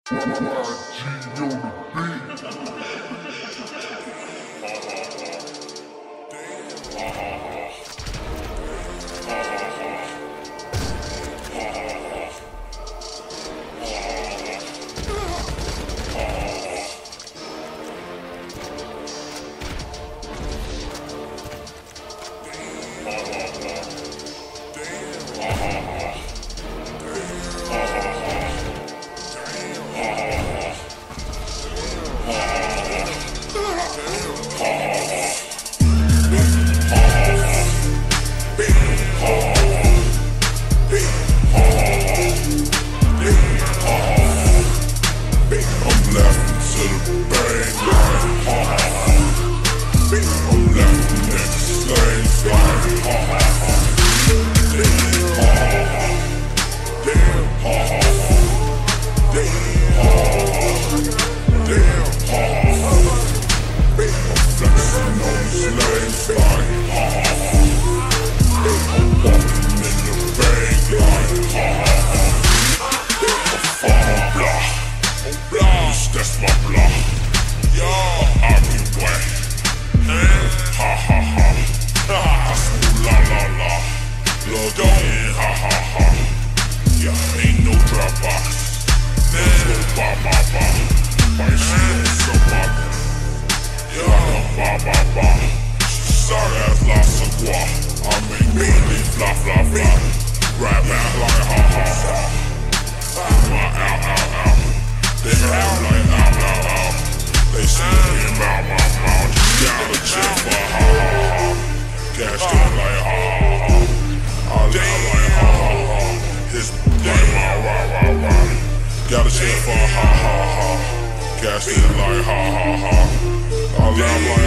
G on the beat. That's my block. Yo, I be wet. Ha ha ha. La la la. Log in. Ha ha ha. Yeah, ain't no drop box. Let's go ba ba ba. My shit on somebody. Yeah, ba ba ba. Sorry as la sagua. I make money fly fly fly. Rap out like ha ha ha. My out out out. They out like out out out. They see me mouth mouth mouth. Gotta chill for ha ha ha. Gashed in like ha ha ha. I like ha ha ha. His like wow wow wow wow. Gotta chill for ha ha ha. Gashed in like ha ha ha. I like